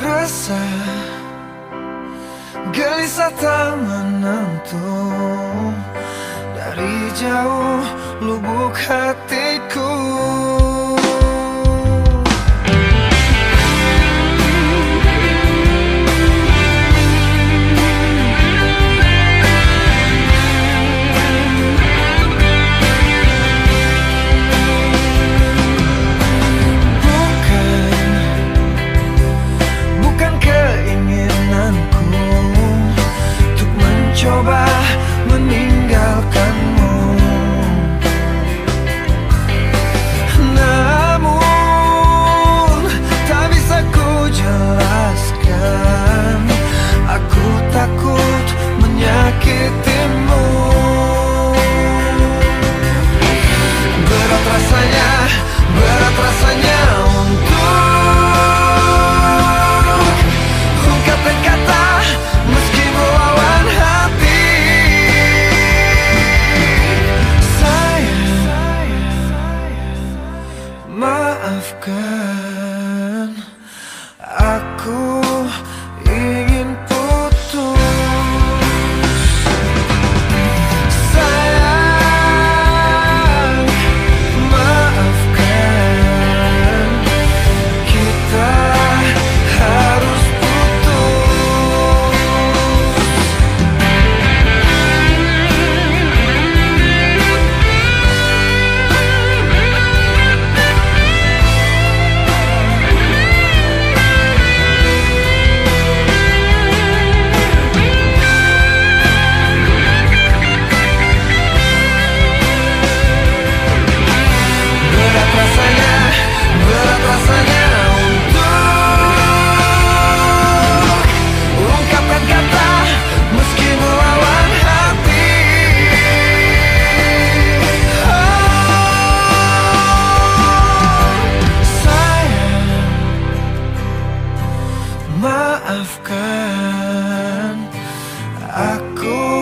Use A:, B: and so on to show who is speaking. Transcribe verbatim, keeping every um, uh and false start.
A: Resah, gelisah tak menentu, dari jauh lubuk hatiku. Coba meninggalkanmu, namun tak bisa ku jelaskan. Aku takut menyakitimu. Berat rasanya, berat rasanya untuk ungkapkan kata meski melawan hati. Maafkan, aku ingin putus. Sayang, maafkan, kita harus putus. Maafkan, aku